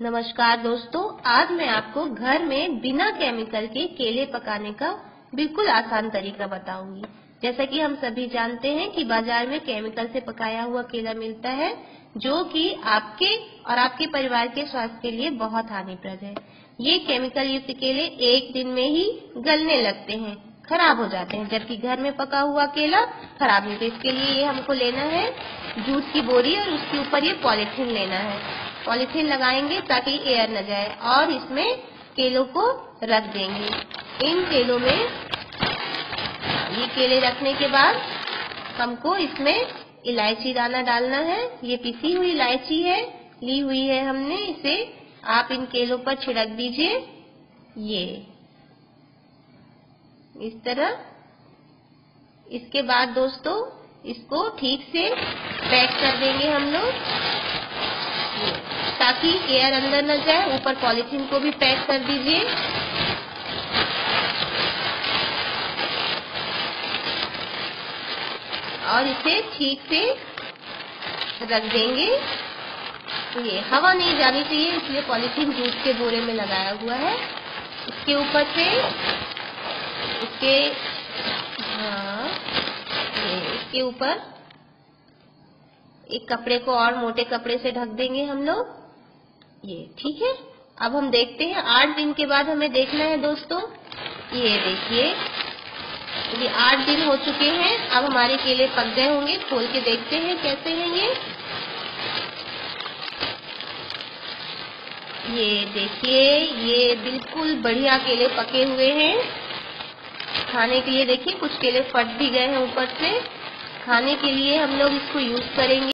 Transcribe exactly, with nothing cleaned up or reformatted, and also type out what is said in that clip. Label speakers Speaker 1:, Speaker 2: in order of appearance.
Speaker 1: नमस्कार दोस्तों, आज मैं आपको घर में बिना केमिकल के केले पकाने का बिल्कुल आसान तरीका बताऊंगी। जैसा कि हम सभी जानते हैं कि बाजार में केमिकल से पकाया हुआ केला मिलता है, जो कि आपके और आपके परिवार के स्वास्थ्य के लिए बहुत हानिप्रद है। ये केमिकल युक्त केले एक दिन में ही गलने लगते हैं, खराब हो जाते हैं, जबकि घर में पका हुआ केला खराब नहीं। तो इसके लिए ये हमको लेना है जूट की बोरी और उसके ऊपर ये पॉलीथीन लेना है। पॉलीथीन लगाएंगे ताकि एयर न जाए और इसमें केलों को रख देंगे। इन केलों में ये केले रखने के बाद हमको इसमें इलायची दाना डालना है। ये पिसी हुई इलायची है, ली हुई है हमने, इसे आप इन केलों पर छिड़क दीजिए। ये इस तरह। इसके बाद दोस्तों इसको ठीक से पैक कर देंगे हम लोग ताकि एयर अंदर न जाए। ऊपर पॉलीथीन को भी पैक कर दीजिए। और इसे ठीक से रख देंगे। ये हवा नहीं जानी चाहिए, इसलिए पॉलीथीन जूट के बोरे में लगाया हुआ है। इसके ऊपर से इसके हाँ ये इसके ऊपर एक कपड़े को और मोटे कपड़े से ढक देंगे हम लोग। ये ठीक है। अब हम देखते हैं आठ दिन के बाद हमें देखना है दोस्तों। ये देखिए, ये आठ दिन हो चुके हैं। अब हमारे केले पक गए होंगे। खोल के देखते हैं कैसे हैं ये। ये देखिए, ये बिल्कुल बढ़िया केले पके हुए हैं। खाने के लिए देखिए कुछ केले फट भी गए हैं ऊपर से। खाने के लिए हम लोग इसको यूज करेंगे।